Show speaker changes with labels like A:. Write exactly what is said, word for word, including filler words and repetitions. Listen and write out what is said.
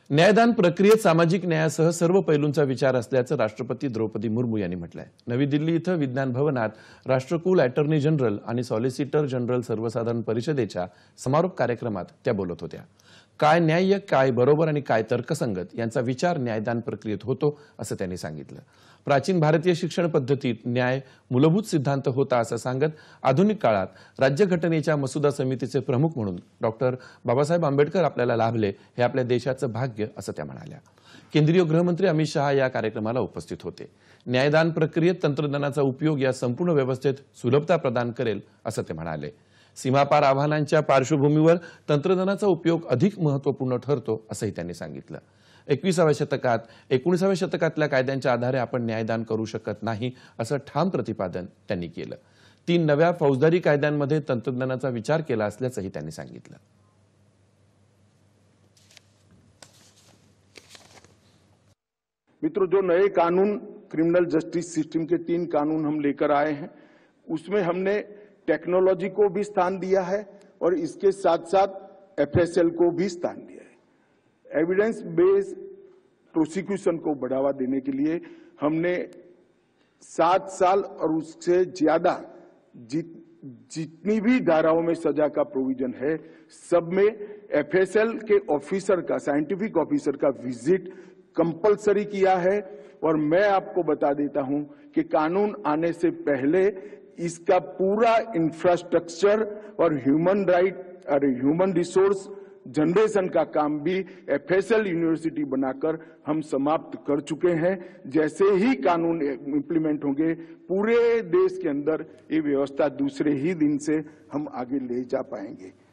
A: न्यायदान प्रक्रियेत सामाजिक न्यायासह सर्व पैलूंचा विचार असल्याचं राष्ट्रपती द्रौपदी मुर्मू यांनी म्हटलंय। नवी दिल्ली इथं विज्ञान भवनात राष्ट्रकुल अटॉर्नी जनरल आणि सॉलिसिटर जनरल सर्वसाधारण परिषदेच्या समारोप कार्यक्रमात त्या बोलत होत्या। काय न्याय्य, काय बरोबर आणि काय तर्कसंगत यांचा विचार न्यायदान प्रक्रियेत होतो असं त्यांनी सांगितलं। प्राचीन भारतीय शिक्षण पद्धतीत न्याय मूलभूत सिद्धांत होता असं सांगत आधुनिक काळात राज्यघटनेच्या मसुदा समितीचे प्रमुख म्हणून डॉक्टर बाबासाहेब आंबेडकर आपल्याला लाभले हे आपल्या देशाचं भाग्य असं त्या म्हणाल्या। केंद्रीय गृहमंत्री अमित शहा या कार्यक्रमाला उपस्थित होते। न्यायदान प्रक्रियेत तंत्रज्ञानाचा उपयोग या संपूर्ण व्यवस्थेत सुलभता प्रदान करेल असं ते म्हणाले। सीमापार आव्हानांच्या पार्श्वभूमीवर तंत्रज्ञानाचा उपयोग अधिक महत्त्वपूर्ण ठरतो असंही त्यांनी सांगितलं। एकविसाव्या शतकात एकोणिसाव्या शतकातल्या कायद्यांच्या आधारे आपण न्यायदान करू शकत नाही असं ठाम प्रतिपादन त्यांनी केलं। तीन नव्या फौजदारी कायद्यांमध्ये तंत्रज्ञानाचा विचार केला असल्याचंही त्यांनी सांगितलं।
B: मित्रों, जो नए कानून क्रिमिनल जस्टिस सिस्टम के तीन कानून हम लेकर आए हैं, उसमें हमने टेक्नोलॉजी को भी स्थान दिया है और इसके साथ साथ एफएसएल को भी स्थान दिया है। एविडेंस बेस्ड प्रोसिक्यूशन को बढ़ावा देने के लिए हमने सात साल और उससे ज्यादा जित, जितनी भी धाराओं में सजा का प्रोविजन है, सब में एफएसएल के ऑफिसर का, साइंटिफिक ऑफिसर का विजिट कंपलसरी किया है। और मैं आपको बता देता हूं कि कानून आने से पहले इसका पूरा इंफ्रास्ट्रक्चर और ह्यूमन राइट और ह्यूमन रिसोर्स जनरेशन का काम भी एफएसएल यूनिवर्सिटी बनाकर हम समाप्त कर चुके हैं। जैसे ही कानून इंप्लीमेंट होंगे, पूरे देश के अंदर ये व्यवस्था दूसरे ही दिन से हम आगे ले जा पाएंगे।